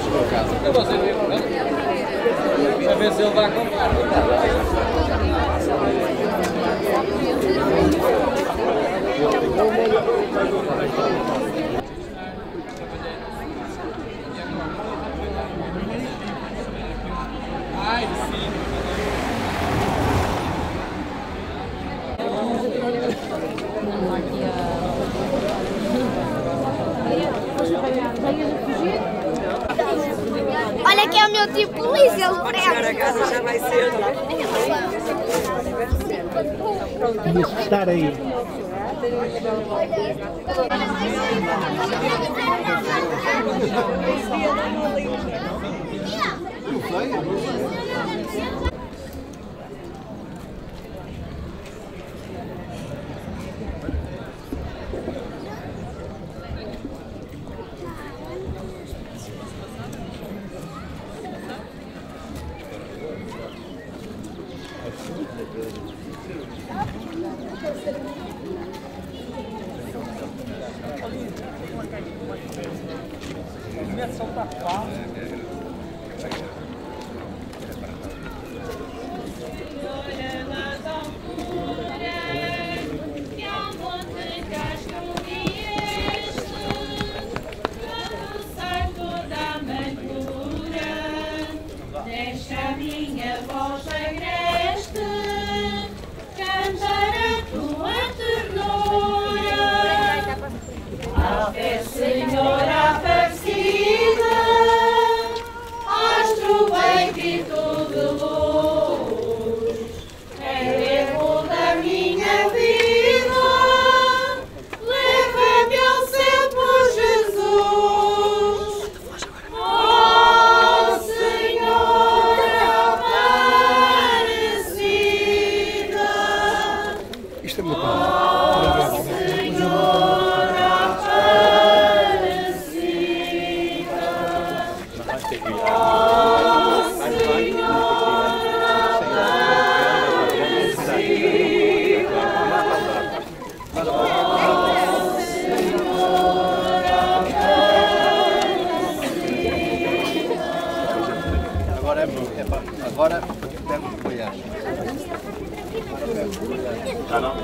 Eu vou servir por ele. Deixa ver se ele vai comprar. Olha que é o meu tipo de polícia, ele prende. A casa já vai ser. Tinha que estar aí. Deixa minha voz agreste cantar a tua ternura. Ave Senhora Aparecida, astro bem grito de luz, erro da minha vida, leva-me ao céu por Jesus. Oh Senhora Aparecida, Isto é muito bom. oh Senhora Agora pego o folhar. Ah, não?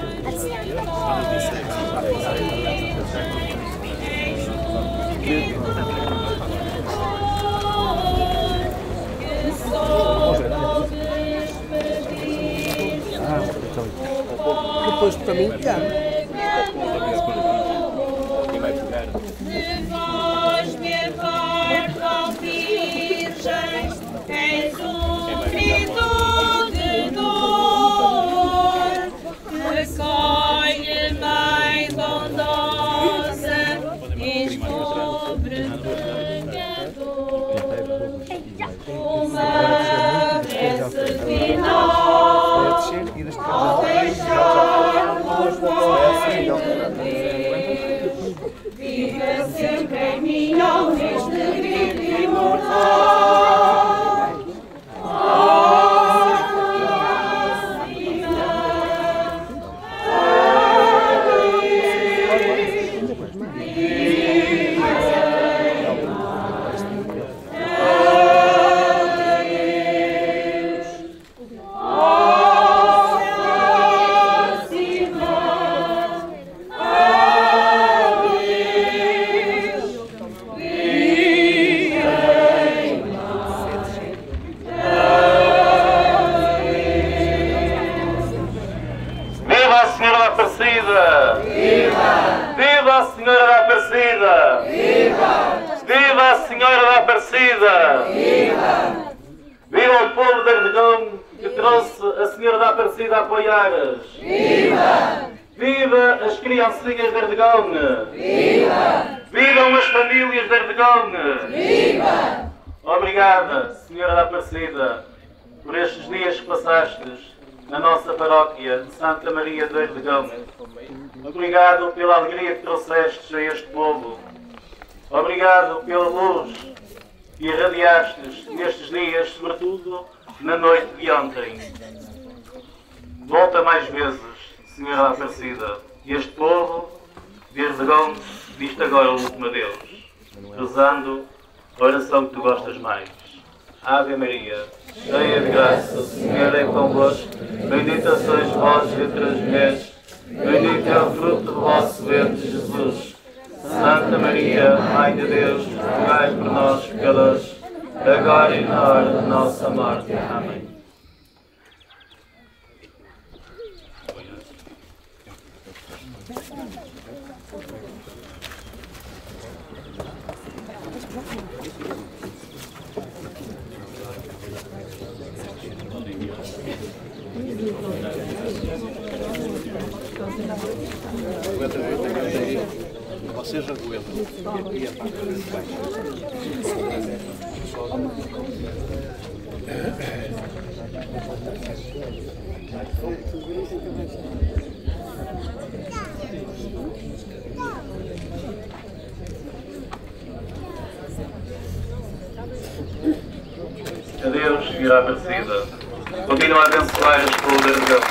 Depois também quero. levas-me a porta ao Virgem, és um grito de dor, recolhe, Mãe bondosa, és pobre pecador, uma prece final, ao deixar-nos viva sempre em mim, neste grito imortal. Viva a Senhora da Aparecida! Viva! Viva a Senhora da Aparecida! Viva! Viva a Senhora da Aparecida! Viva! Viva o povo de Arregão que trouxe a Senhora da Aparecida a apoiar-as! Viva! Viva as criancinhas de Arregão! Viva! Vivam as famílias de Arregão! Viva! Obrigada, Senhora da Aparecida, por estes dias que passastes na nossa paróquia de Santa Maria de Arregão. Obrigado pela alegria que trouxestes a este povo. Obrigado pela luz que irradiastes nestes dias, sobretudo na noite de ontem. Volta mais vezes, Senhora Aparecida, e este povo de Arregão diz agora o último adeus, rezando oração que tu gostas mais. Ave Maria, cheia de graça, o Senhor é convosco, bendita sois vós entre as mulheres, bendito é o fruto do vosso ventre, Jesus. Santa Maria, Mãe de Deus, rogai por nós, pecadores, agora e na hora da nossa morte. Amém. Vocês aguentam. A Deus virá Aparecida. Continua a abençoar este poder de Deus.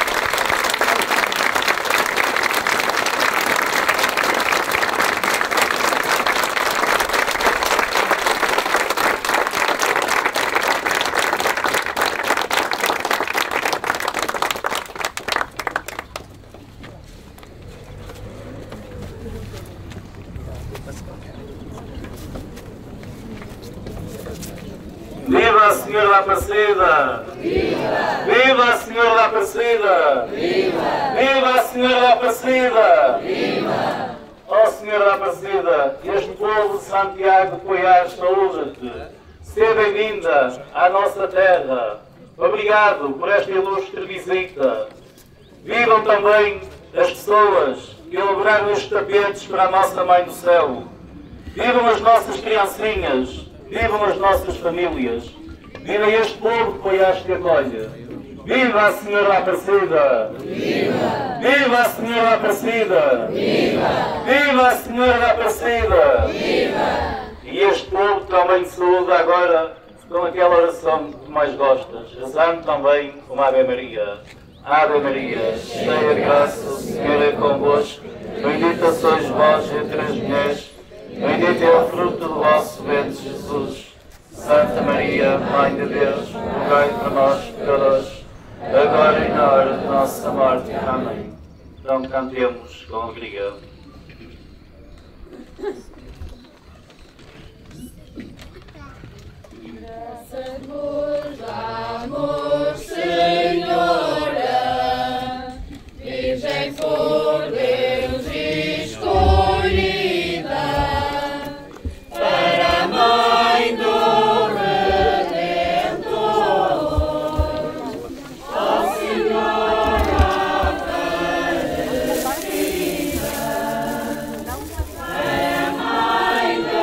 Viva a Senhora da Aparecida! Viva! Viva a Senhora da Aparecida! Viva! Viva a Senhora da Aparecida! Viva! Ó Senhora da Aparecida, este povo de Santiago de Poiares saúde-te. Seja bem-vinda à nossa terra. Obrigado por esta ilustre visita. Vivam também as pessoas que elaboraram estes tapetes para a nossa Mãe do Céu. Vivam as nossas criancinhas. Vivam as nossas famílias. Viva este povo de Poiares que acolhe. Viva a Senhora da Aparecida! Viva! Viva a Senhora da Aparecida! Viva! Viva a Senhora da Aparecida! Viva! E este povo também saúda agora com aquela oração que tu mais gostas, rezando também uma Ave Maria. Ave Maria, cheia de graça, o Senhor é convosco, bendita sois vós entre as mulheres, bendito é o fruto do vosso ventre, Jesus. Santa Maria, Mãe de Deus, rogai por nós, pecadores, agora e na hora de nossa morte. Amém. Então cantemos com alegria. Graças vos damos, Senhora, Virgem por Deus escolhida, para a Mãe do Redentor. Ó Senhora Aparecida, para a Mãe do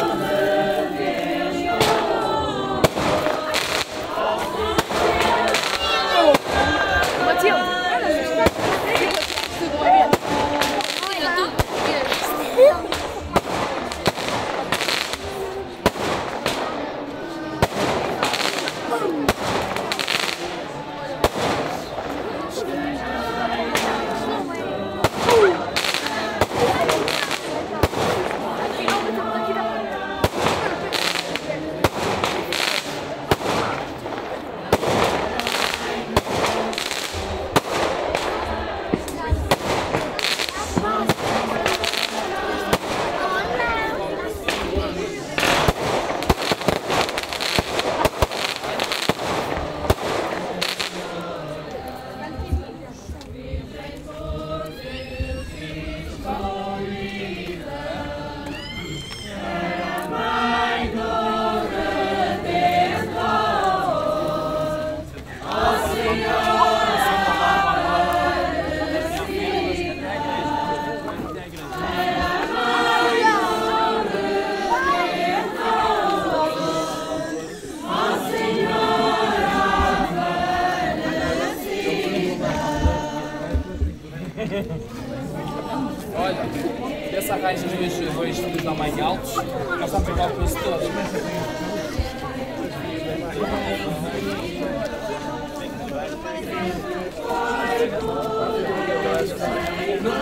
Olha, esse arranjo os dois filhos da mãe altos, nós estamos igual com isso todos.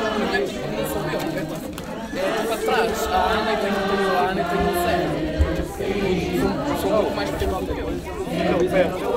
Não sou eu, é para trás. A Ana tem o Zé. pouco mais pequeno do que eu.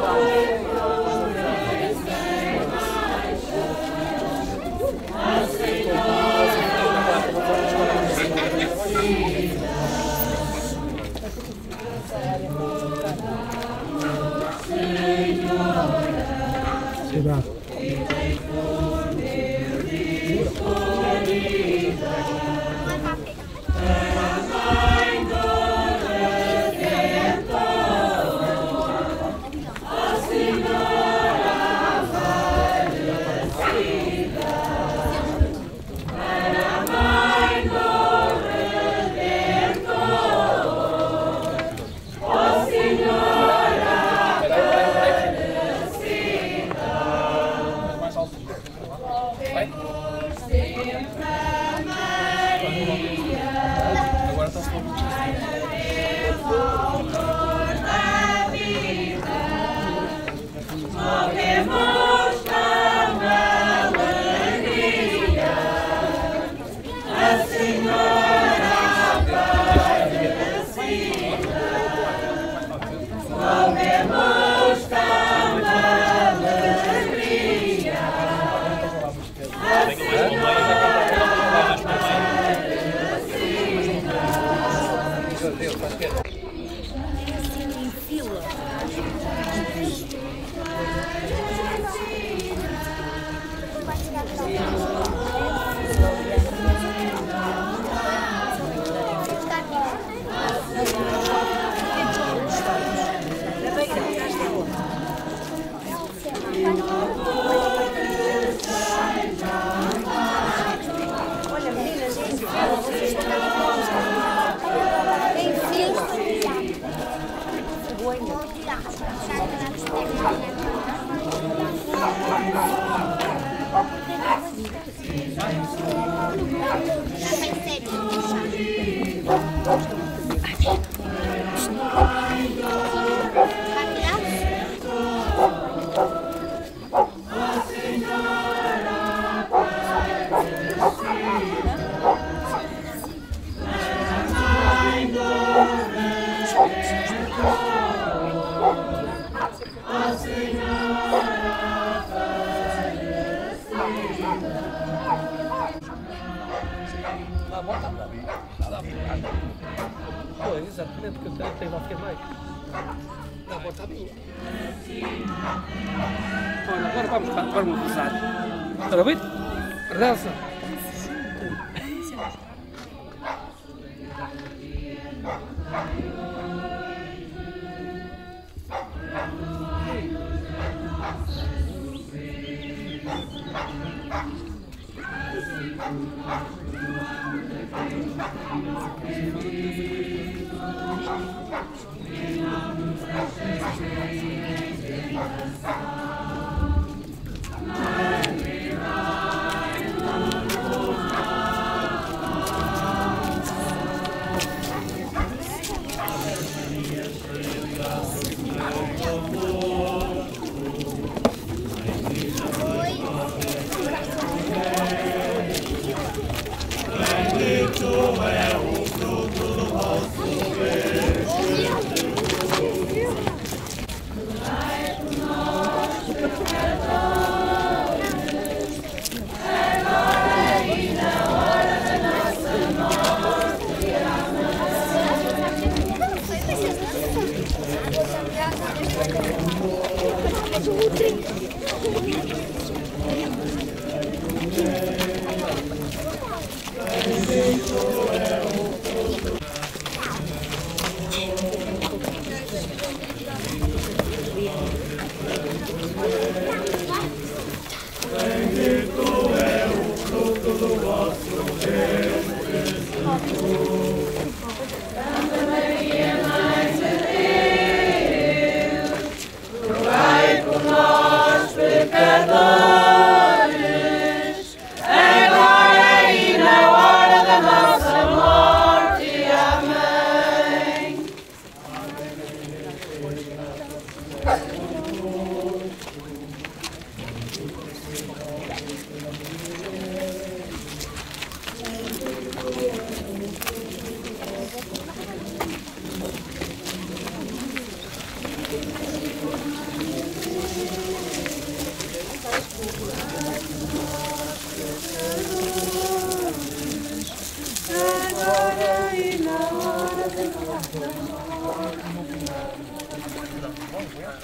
Agora está Morremos com alegria, a Senhora aparecida. Morremos com alegria, a Senhora exatamente, porque eu tenho lá que é mais. Não, bota a minha. Olha, agora vamos rezar. Ora bem, reza. Rogai por nós.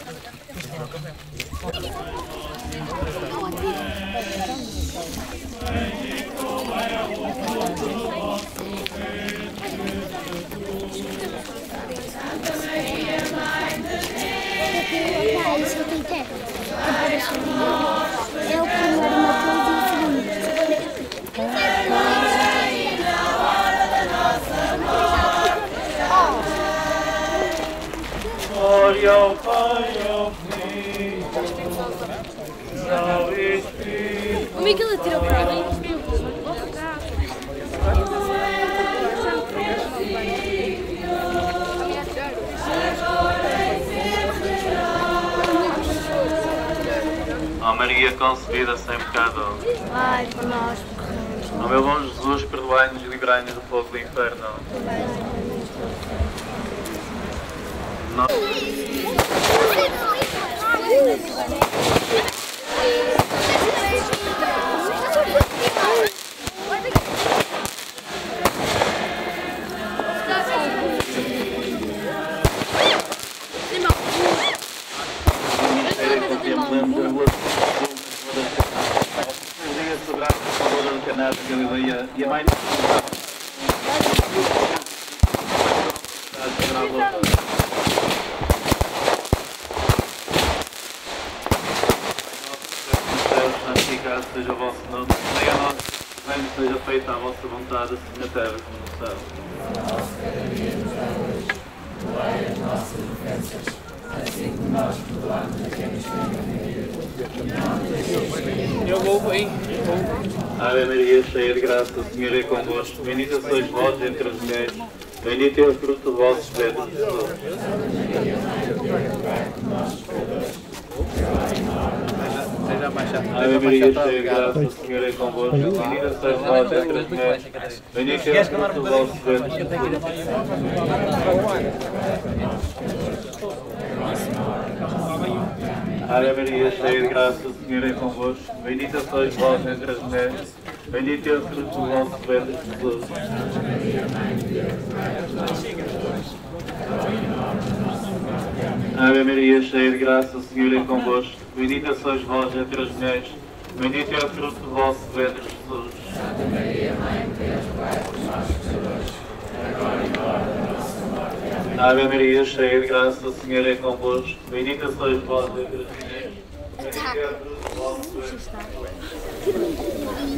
Isso eu tentei. É o primeiro, uma coisa e o Glória ao Pai, ao Filho, ao Espírito. Como é que ele atirou para mim? Ó Maria concebida sem pecado. Ai, por nós. Ó meu bom Jesus, perdoai-nos e livrai-nos do fogo do inferno. E a mãe santificado seja o vosso nome, venha a nós, venha seja feita a vossa vontade, assim na terra como no céu. Eu vou, hein? Ave Maria, cheia de graça, o Senhor é convosco. Bendita sois vós entre as mulheres. Bendito é o fruto do vosso ventre, Jesus. Ave Maria, cheia de graça, o Senhor é convosco. Bendita sois vós entre as mulheres. Bendito é o fruto do vosso ventre, Jesus. Ave Maria, cheia de graça, o Senhor é convosco. Bendita sois vós entre as mulheres. Bendito é o fruto do vosso ventre, Jesus. Ave Maria, cheia de graça, o Senhor é convosco. Bendita sois vós entre as mulheres. Bendito é o fruto do vosso ventre, Jesus. Santa Maria, Mãe de Deus, rogai por nós pecadores, agora e na hora da nossa morte. Amém. Ave Maria, cheia de graça, o Senhor é convosco. Bendita sois vós entre as mulheres. Bendito é o fruto do vosso ventre, Jesus.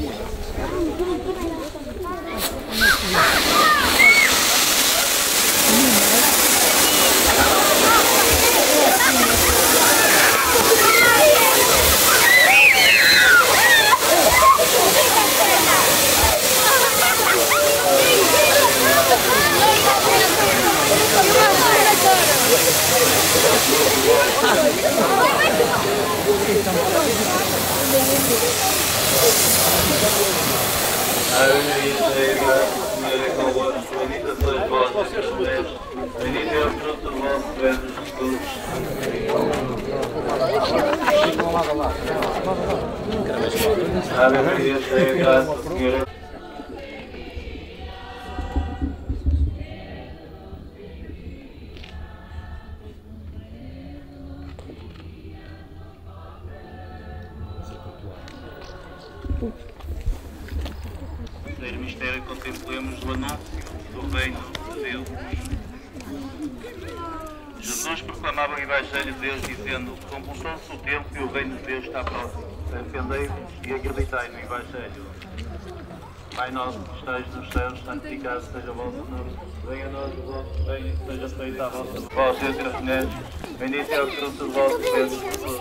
Ave Maria, cheia de graça, o Senhor é convosco. Bendita sois vós entre as mulheres. Bendito é o fruto do vosso ventre, Jesus. Ave Maria, cheia de graça, o Senhor é terceiro mistério, contemplemos o anúncio do reino de Deus. Jesus proclamava o Evangelho de Deus dizendo: completou-se o tempo e o reino de Deus está próximo. Arrependei-vos e acreditai no Evangelho. Pai nosso que estais nos céus, santificado seja o vosso nome. Venha a nós o vosso reino, seja feita a vossa vontade. Vós entre as mulheres, bendito é o fruto do vosso ventre, Jesus.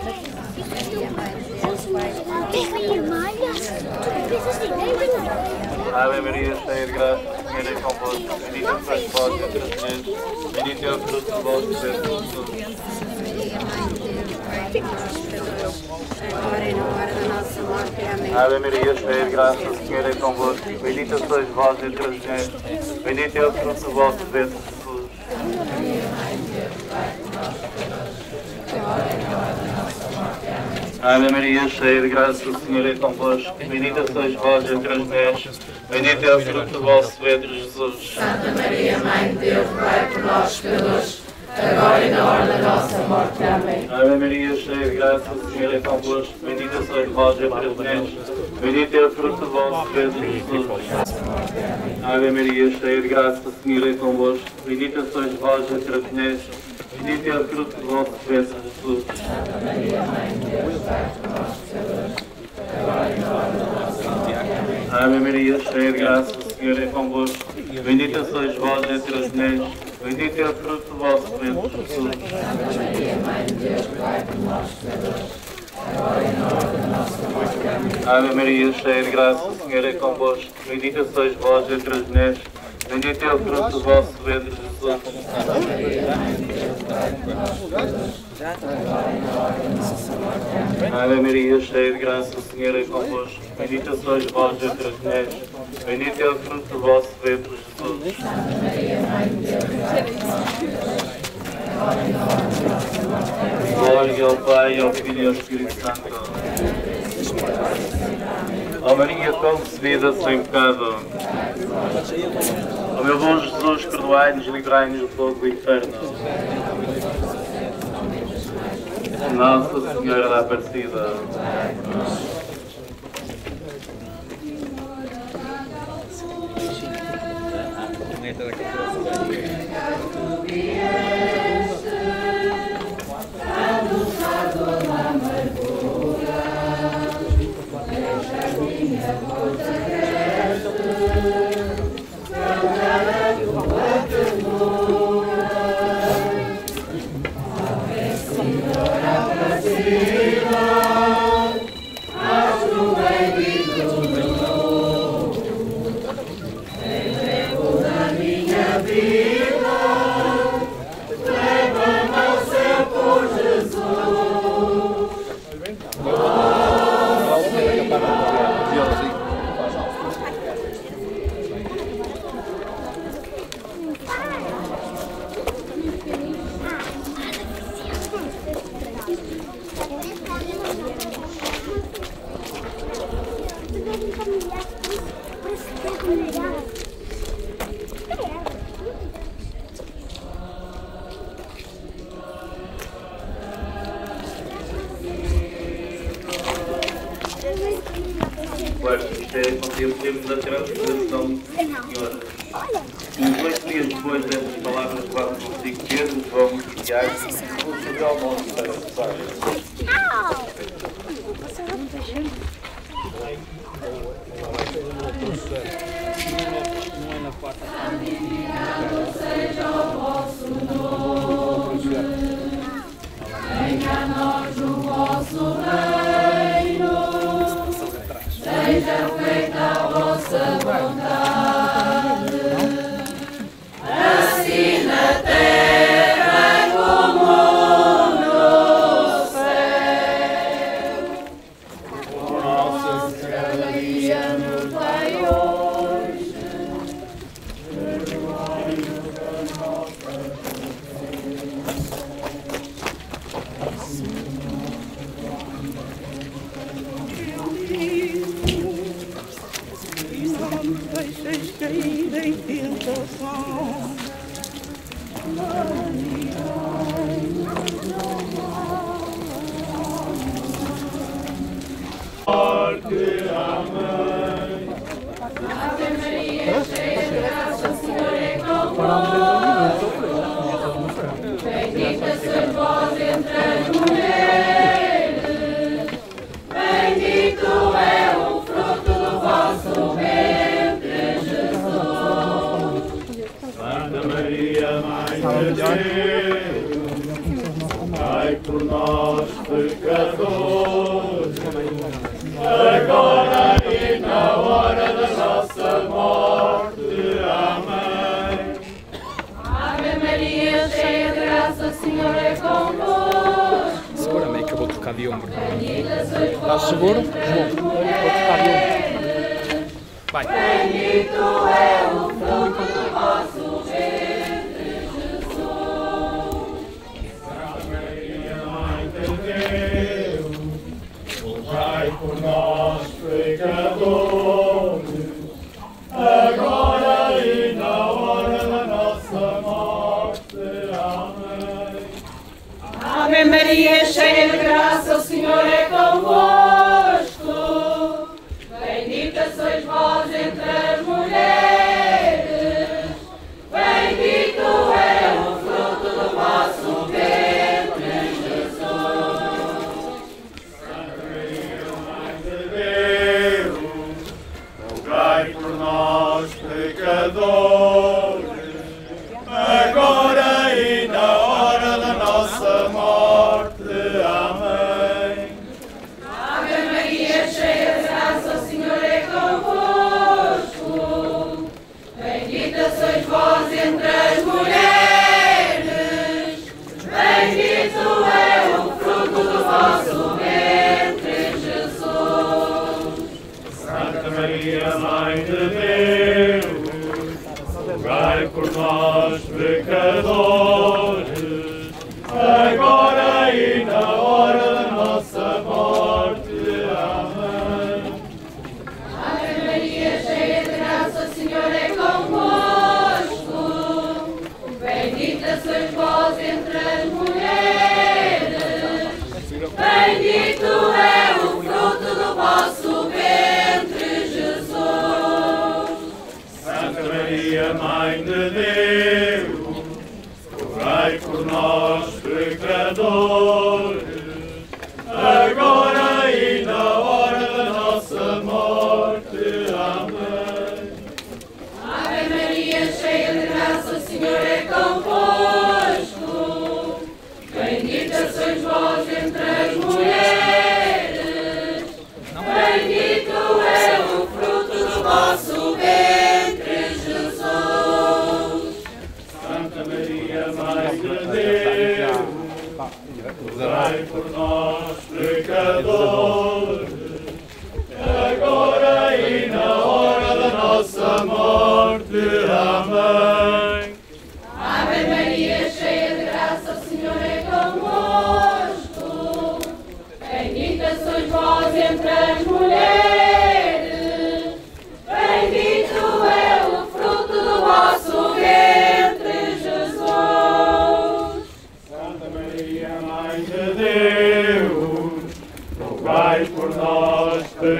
Ave Maria, cheia de graça, o Senhor é convosco. Bendita sois vós entre as mulheres, bendito é o fruto do vosso ventre, Jesus. Agora e na hora da nossa morte. Amém. Ave Maria, cheia de graça, o Senhor é convosco. Bendita sois vós entre as mulheres, bendito é o fruto do vosso ventre, Jesus. Ave Maria, cheia de graça, o Senhor é convosco. Bendita sois vós entre as mulheres, bendito é o fruto do vosso ventre, Jesus. Santa Maria, Mãe de Deus, rogai por nós, pecadores, agora e na hora da nossa morte. Amém. Ave Maria, cheia de graça, o Senhor é convosco. Bendita sois vós entre as mulheres, bendito é o fruto do vosso ventre, Jesus. Ave Maria, cheia de graça, o Senhor é convosco. Bendita sois vós entre as mulheres, bendito é o fruto do vosso ventre, Jesus. Santa Maria, Mãe de Deus, Pai de nós pecadores, agora e na hora da nossa morte. Amém. Ave Maria, cheia de graça, o Senhor é convosco. Bendita sois vós entre as mulheres, bendito é o fruto do vosso ventre, Jesus. Santa Maria, Mãe de Deus, Pai de nós pecadores, agora e na hora da nossa morte. Amém. Ave Maria, cheia de graça, o Senhor é convosco. Bendita sois vós entre as mulheres, bendito é o fruto do vosso ventre, Jesus. Santa Maria, Mãe de Deus, Pai de nós pecadores, agora e na hora da nossa morte. Amém. Ave Maria, cheia de graça, o Senhor é convosco. Bendita sois vós entre as mulheres, bendito é o fruto do vosso ventre, Jesus. Santa Maria, Mãe de Deus, Pai de nós pecadores, agora e na hora da nossa morte. Amém. Glória ao Pai, ao Filho e ao Espírito Santo. Ó Maria concebida sem pecado. Ó meu bom Jesus, perdoai-nos e livrai-nos do fogo do inferno. Nossa Senhora da Aparecida. Isto é contemplemos a transfiguração do Senhor. Uns 2 dias depois destas palavras falaram consigo Pedro, João e Tiago, o subiu ao monte para rezar. Seja o vosso nome, venha a nós o vosso reino, seja feita a vossa vontade, assim na terra como no céu. O nosso cada dia nos dai hoje. Deixes cair em tentação. Ave Maria, cheia de graça, o Senhor é convosco. Bendita sois vós entre as mulheres, bendito é o fruto do vosso ventre, Jesus. Santa Maria, Mãe de Deus, ai por nós pecadores, agora e na hora da nossa morte. Amém. Ave Maria, cheia de graça, o Senhor é convosco. Segura-me, que eu vou trocar de ombro. Bendita sois Estás vós seguro? entre as Vou trocar de ombro. mulheres, Vai. bendito é o fruto do vosso ventre, Jesus. Santa Maria, Mãe de Deus, rogai por nós pecadores, agora e na hora da nossa morte. Amém. Ave Maria, cheia de graça, o Senhor é convosco. Bendita sois vós entre as mulheres. Bendito é o fruto do vosso ventre, Jesus. Santa Maria, Mãe de Deus, rogai por nós, pecadores, agora e na hora da nossa morte. Amém. Ave Maria, cheia de graça, o Senhor é convosco. Bendita sois vós entre as mulheres. Bendito é o fruto do vosso ventre, Jesus. Santa Maria, Mãe de Deus, rogai por nós, pecadores, agora e na hora da nossa morte. Amém. Ave Maria, cheia de graça, o Senhor é convosco. Bendita sois vós entre as mulheres. Bendito é o fruto do vosso ventre, Jesus. Santa Maria, Mãe de Deus, rogai por nós, pecadores, agora e na hora da nossa morte. Amém. Ave Maria, cheia de graça, o Senhor é convosco. Bendita sois vós entre as mulheres. Bendito é o fruto do vosso ventre, Jesus. Santa Maria, Mãe de Deus, rogai por nós, pecadores, agora e na hora da nossa morte. Amém. Ave Maria, cheia de graça, o Senhor é convosco. Bendita sois vós entre as mulheres. Bendito é o fruto do vosso ventre, Jesus. Santa Maria, Mãe de Deus, rogai por nós,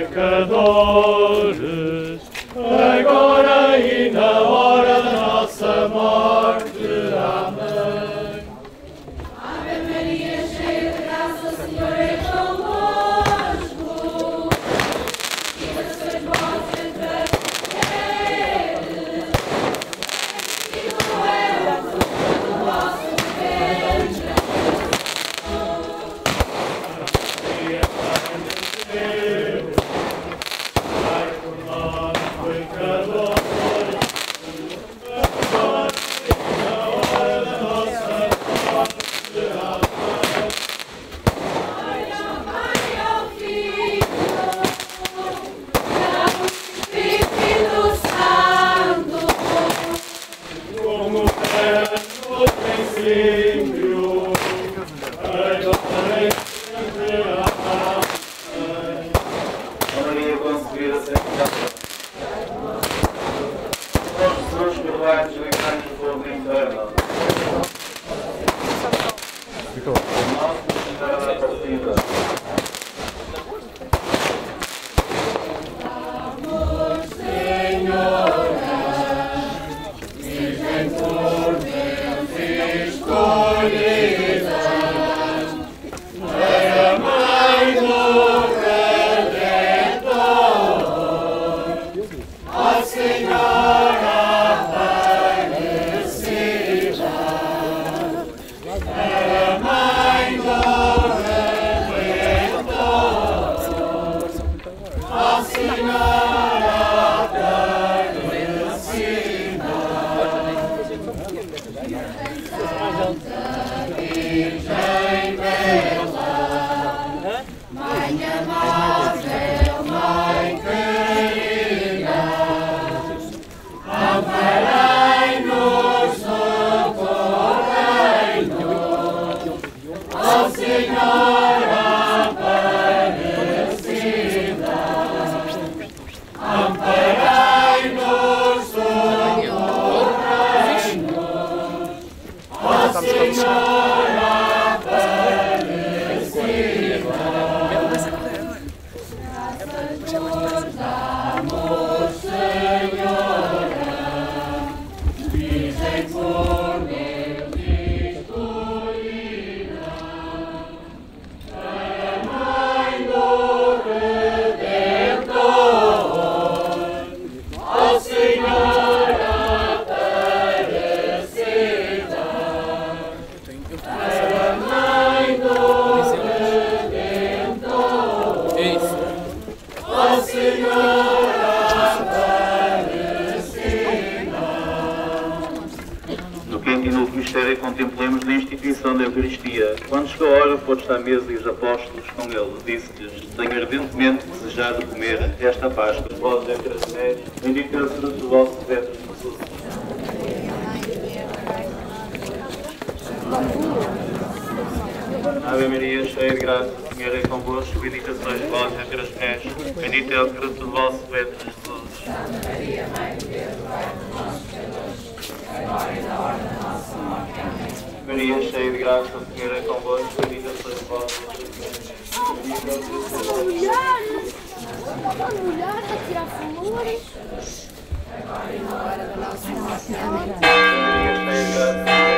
pecadores, agora e na hora da nossa morte. Amém. Ave Maria, cheia de graça, o Senhor é convosco. Bendita sois vós entre as mulheres. Bendito é o fruto do vosso ventre. Rogai por nós, pecadores, Maria concebida sem pecado. Nós somos perdoados e livrai-nos do fogo do inferno. Nossa Senhora da Aparecida. Senhora, É isso. Ó Senhora No quinto e no último mistério, contemplemos na instituição da Eucaristia. Quando chegou a hora, foste à mesa e os apóstolos com ele. Disse-lhes: tenho ardentemente desejado comer esta Páscoa. Vós, entre as mulheres, bendito é o fruto do vosso ventre, Jesus. Ave Maria, cheia de graça, o Senhor é convosco, bendita sois vós entre as mulheres, bendito é o fruto do vosso ventre, Jesus. Maria, Mãe de Deus, rogai por nós, pecadores, agora e na hora da nossa morte. Amém. Maria, cheia de graça, o Senhor é convosco, bendita sois vós entre as mulheres, bendito é o fruto do vosso ventre. Uma mulher a tirar flores. Agora e na hora da nossa morte. Amém. Maria, cheia de graça,